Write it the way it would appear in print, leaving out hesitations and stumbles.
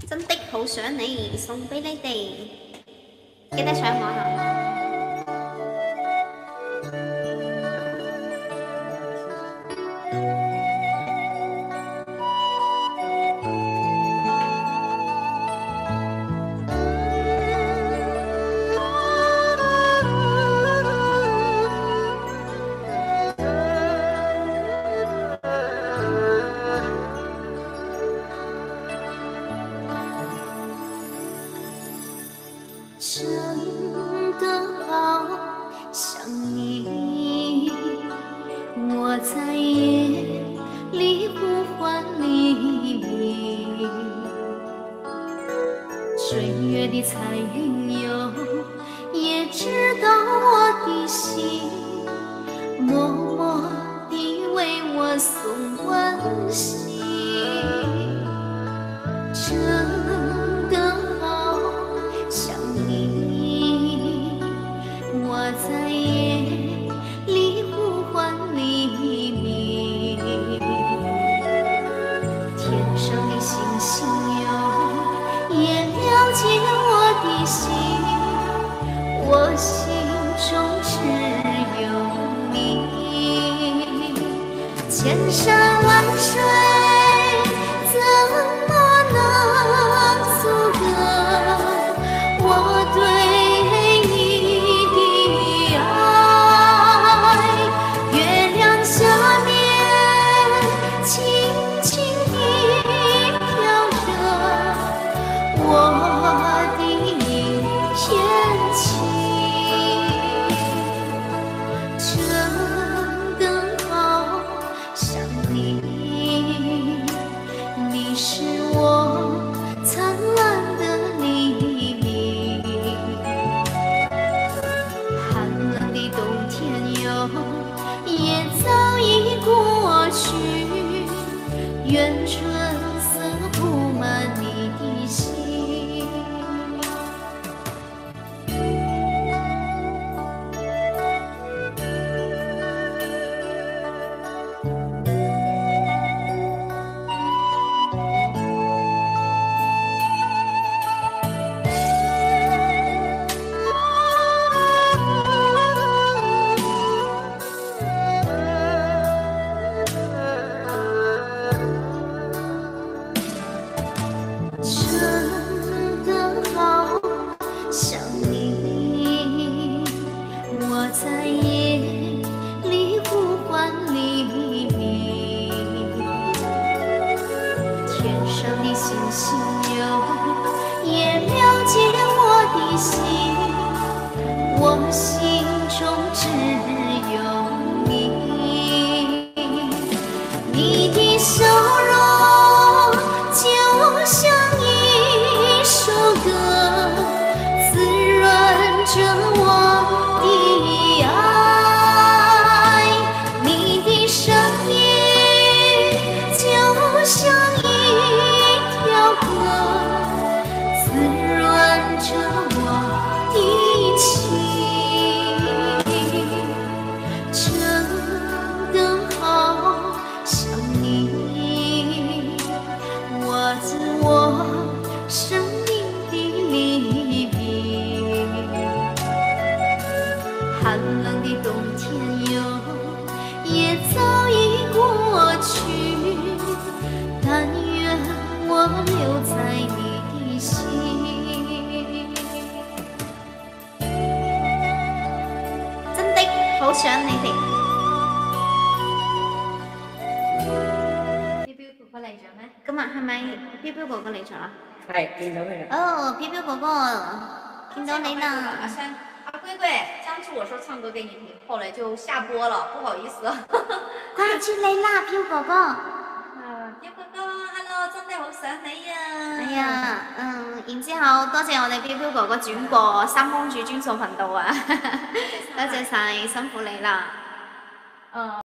真的好想你，送俾你哋，記得上網啊！ 真的好想你，我在夜里呼唤黎明。追月的彩云游，也知道我的心，默默地为我送温馨。真的好想你，我在夜里呼唤黎明。天上的星星有也了解我的心，我心中只有你。千山万水怎么能阻隔我对你的爱？月亮下面轻轻地飘着我的一片情。真的好想你，你是我灿烂的黎明。寒冷的冬天有也早已过去，愿春色铺满你的心。真的好想你，我在夜里呼唤黎明。天上的星星有也了解我的心，我心中只有你。你的笑容就像一首歌，滋润着我的爱。你的声音就像一条歌，滋润着我的情。真的好想你，我自我生命的黎明。寒冷的冬天有也早已过去，但愿我留在你的心。 真的好想你哋。彪彪哥哥嚟咗咩？今日係咪彪彪哥哥嚟咗啦？ 係見到佢啦。 哦，彪彪哥哥，見到你啦！ 阿山，龟龟，上次我说唱歌给你听，后来就下播了，不好意思。 掛住你啦，彪哥哥。 彪哥哥，hello，真係好想你啊！ 係啊，然之後多謝我哋彪彪哥哥轉播三公主專屬頻道啊，多謝晒，辛苦你啦。